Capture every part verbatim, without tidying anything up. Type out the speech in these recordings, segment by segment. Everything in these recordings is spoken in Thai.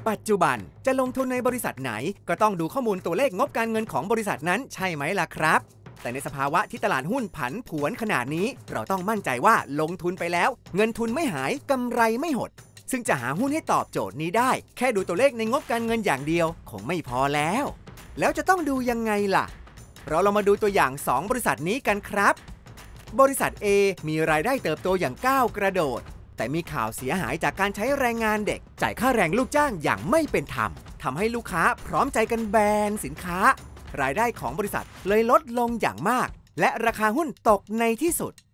ปัจจุบันจะลงทุนในบริษัทไหนก็ต้องดูข้อมูลตัวเลขงบการเงินของบริษัทนั้นใช่ไหมล่ะครับแต่ในสภาวะที่ตลาดหุ้นผันผวนขนาดนี้เราต้องมั่นใจว่าลงทุนไปแล้วเงินทุนไม่หายกำไรไม่หดซึ่งจะหาหุ้นให้ตอบโจทย์นี้ได้แค่ดูตัวเลขในงบการเงินอย่างเดียวคงไม่พอแล้วแล้วจะต้องดูยังไงล่ะเราลองมาดูตัวอย่างสองบริษัทนี้กันครับบริษัท A มีรายได้เติบโตอย่างก้าวกระโดดแต่มีข่าวเสียหายจากการใช้แรงงานเด็กจ่ายค่าแรงลูกจ้างอย่างไม่เป็นธรรมทำให้ลูกค้าพร้อมใจกันแบนสินค้ารายได้ของบริษัทเลยลดลงอย่างมากและราคาหุ้นตกในที่สุด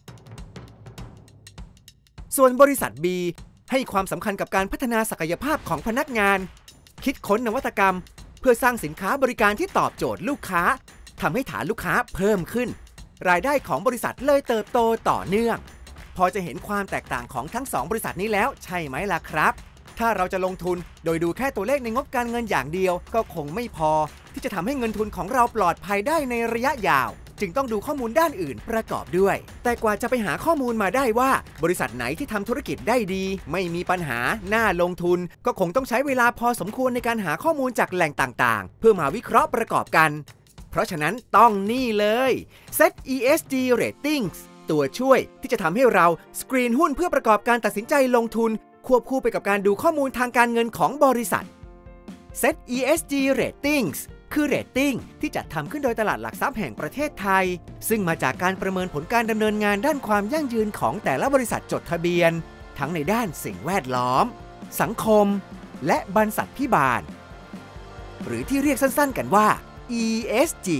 ส่วนบริษัท B ให้ความสำคัญกับการพัฒนาศักยภาพของพนักงานคิดค้นนวัตกรรมเพื่อสร้างสินค้าบริการที่ตอบโจทย์ลูกค้าทำให้ฐานลูกค้าเพิ่มขึ้นรายได้ของบริษัทเลยเติบโตต่อเนื่องพอจะเห็นความแตกต่างของทั้งสองบริษัทนี้แล้วใช่ไหมล่ะครับถ้าเราจะลงทุนโดยดูแค่ตัวเลขในงบการเงินอย่างเดียวก็คงไม่พอที่จะทำให้เงินทุนของเราปลอดภัยได้ในระยะยาวจึงต้องดูข้อมูลด้านอื่นประกอบด้วยแต่กว่าจะไปหาข้อมูลมาได้ว่าบริษัทไหนที่ทำธุรกิจได้ดีไม่มีปัญหาน่าลงทุนก็คงต้องใช้เวลาพอสมควรในการหาข้อมูลจากแหล่งต่างๆเพื่อมาวิเคราะห์ประกอบกันเพราะฉะนั้นต้องนี่เลย Set อี เอส จี Ratings ตัวช่วยที่จะทำให้เราสกรีนหุ้นเพื่อประกอบการตัดสินใจลงทุนควบคู่ไปกับการดูข้อมูลทางการเงินของบริษัท Set อี เอส จี Ratings คือเรตติ้งที่จัดทำขึ้นโดยตลาดหลักทรัพย์แห่งประเทศไทยซึ่งมาจากการประเมินผลการดำเนินงานด้านความยั่งยืนของแต่ละบริษัทจดทะเบียนทั้งในด้านสิ่งแวดล้อมสังคมและบรรษัทพิบาลหรือที่เรียกสั้นๆกันว่า อี เอส จี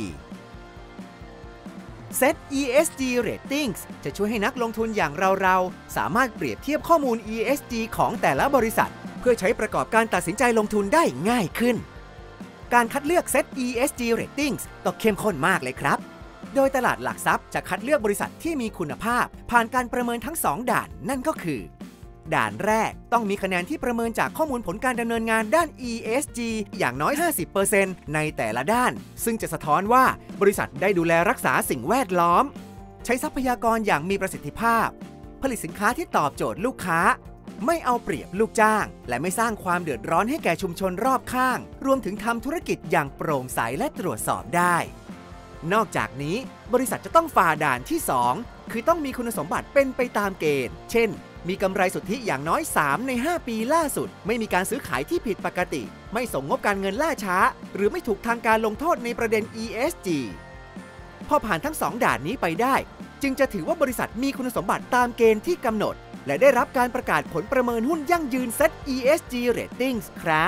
Set อี เอส จี Ratings จะช่วยให้นักลงทุนอย่างเราๆสามารถเปรียบเทียบข้อมูล อี เอส จี ของแต่ละบริษัทเพื่อใช้ประกอบการตัดสินใจลงทุนได้ง่ายขึ้นการคัดเลือก Set อี เอส จี Ratings ต้องเข้มข้นมากเลยครับโดยตลาดหลักทรัพย์จะคัดเลือกบริษัทที่มีคุณภาพผ่านการประเมินทั้งสองด่านนั่นก็คือด่านแรกต้องมีคะแนนที่ประเมินจากข้อมูลผลการดำเนินงานด้าน อี เอส จี อย่างน้อย ห้าสิบเปอร์เซ็นต์ ในแต่ละด้านซึ่งจะสะท้อนว่าบริษัทได้ดูแลรักษาสิ่งแวดล้อมใช้ทรัพยากรอย่างมีประสิทธิภาพผลิตสินค้าที่ตอบโจทย์ลูกค้าไม่เอาเปรียบลูกจ้างและไม่สร้างความเดือดร้อนให้แก่ชุมชนรอบข้างรวมถึงทำธุรกิจอย่างโปร่งใสและตรวจสอบได้นอกจากนี้บริษัทจะต้องฝ่าด่านที่สองคือต้องมีคุณสมบัติเป็นไปตามเกณฑ์เช่นมีกำไรสุทธิอย่างน้อยสามในห้าปีล่าสุดไม่มีการซื้อขายที่ผิดปกติไม่ส่งงบการเงินล่าช้าหรือไม่ถูกทางการลงโทษในประเด็น อี เอส จี พอผ่านทั้งสองด่านนี้ไปได้จึงจะถือว่าบริษัทมีคุณสมบัติตามเกณฑ์ที่กำหนดและได้รับการประกาศผลประเมินหุ้นยั่งยืน Set อี เอส จี Ratings ครับ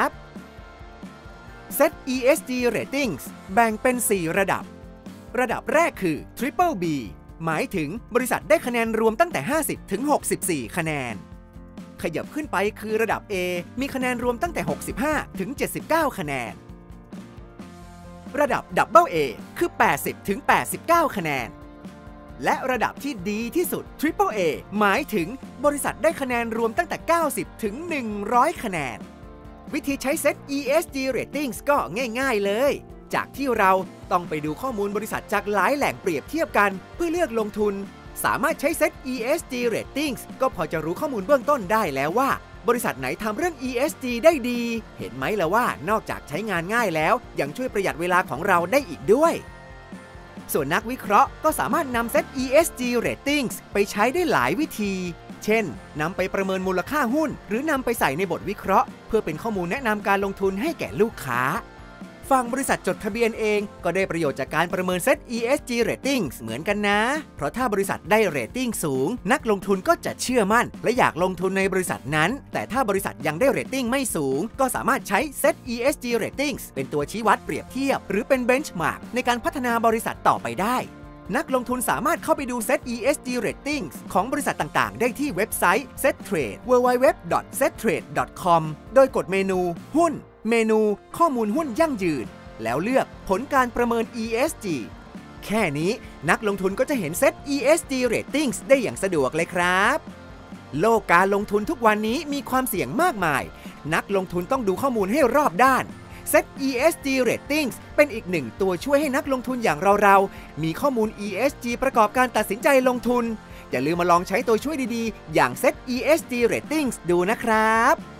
Set อี เอส จี Ratings แบ่งเป็นสี่ระดับระดับแรกคือ Triple B หมายถึงบริษัทได้คะแนนรวมตั้งแต่ห้าสิบถึงหกสิบสี่คะแนนขยับขึ้นไปคือระดับ A มีคะแนนรวมตั้งแต่หกสิบห้าถึงเจ็ดสิบเก้าคะแนนระดับ Double A คือแปดสิบถึงแปดสิบเก้าคะแนนและระดับที่ดีที่สุด Triple A หมายถึงบริษัทได้คะแนนรวมตั้งแต่เก้าสิบถึงหนึ่งร้อยคะแนนวิธีใช้ Set อี เอส จี Ratings ก็ง่ายๆเลยจากที่เราต้องไปดูข้อมูลบริษัทจากหลายแหล่งเปรียบเทียบกันเพื่อเลือกลงทุนสามารถใช้ Set อี เอส จี Ratings ก็พอจะรู้ข้อมูลเบื้องต้นได้แล้วว่าบริษัทไหนทำเรื่อง อี เอส จี ได้ดีเห็นไหมล่ะว่านอกจากใช้งานง่ายแล้วยังช่วยประหยัดเวลาของเราได้อีกด้วยส่วนนักวิเคราะห์ก็สามารถนำ Set อี เอส จี Ratings ไปใช้ได้หลายวิธีเช่นนำไปประเมินมูลค่าหุ้นหรือนำไปใส่ในบทวิเคราะห์เพื่อเป็นข้อมูลแนะนำการลงทุนให้แก่ลูกค้าฝั่งบริษัทจดทะเบียนเองก็ได้ประโยชน์จากการประเมิน Set อี เอส จี Ratings เหมือนกันนะเพราะถ้าบริษัทได้เรตติ้งสูงนักลงทุนก็จะเชื่อมั่นและอยากลงทุนในบริษัทนั้นแต่ถ้าบริษัทยังได้เรตติ้งไม่สูงก็สามารถใช้ Set อี เอส จี Ratings เป็นตัวชี้วัดเปรียบเทียบหรือเป็น Benchmark ในการพัฒนาบริษัทต่อไปได้นักลงทุนสามารถเข้าไปดู Set อี เอส จี Ratings ของบริษัทต่างๆได้ที่เว็บไซต์ Settrade ดับเบิลยู ดับเบิลยู ดับเบิลยู ดอท เซ็ตเทรด ดอท คอม โดยกดเมนูหุ้นเมนูข้อมูลหุ้นยั่งยืนแล้วเลือกผลการประเมิน อี เอส จี แค่นี้นักลงทุนก็จะเห็น Set อี เอส จี Ratings ได้อย่างสะดวกเลยครับโลกการลงทุนทุกวันนี้มีความเสี่ยงมากมายนักลงทุนต้องดูข้อมูลให้รอบด้าน Set อี เอส จี Ratings เป็นอีกหนึ่งตัวช่วยให้นักลงทุนอย่างเราๆมีข้อมูล อี เอส จี ประกอบการตัดสินใจลงทุนอย่าลืมมาลองใช้ตัวช่วยดีๆอย่าง Set อี เอส จี Ratings ดูนะครับ